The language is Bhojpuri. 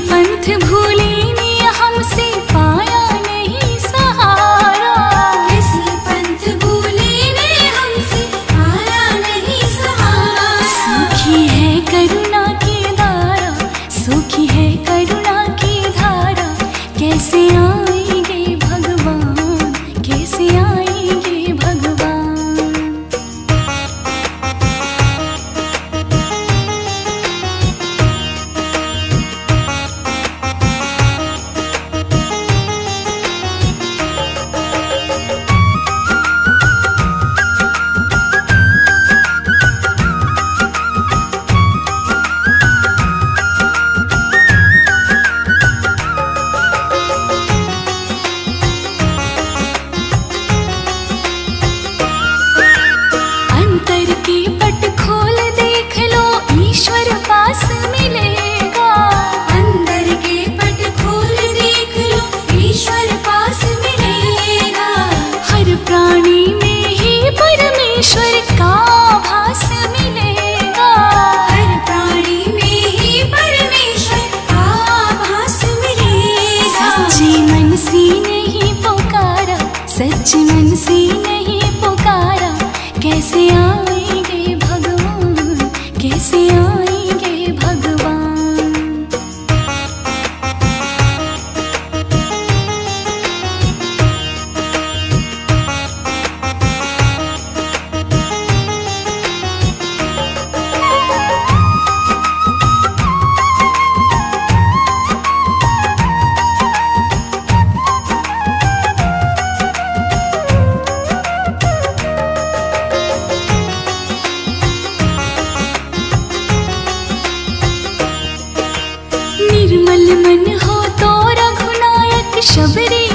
पंथ भूले ने हमसे पाया नहीं सहारा, कैसी पंथ भूले ने हमसे पाया नहीं सहारा। सूखी है करुणा की धारा, सूखी है करुणा की धारा, कैसे आएंगे भगवान, कैसे आएंगे भगवान। पास मिलेगा, अंदर के पट खोल देख लो, ईश्वर पास मिलेगा। हर प्राणी में ही परमेश्वर का भास मिलेगा, हर प्राणी में ही परमेश्वर का भास मिलेगा। सच्चे मन से नहीं पुकारा, सच्चे मन से नहीं पुकारा, कैसे आएंगे भगवान, कैसे आएंगे भगवान। निर्मल मन हो तो रघुनायक शबरी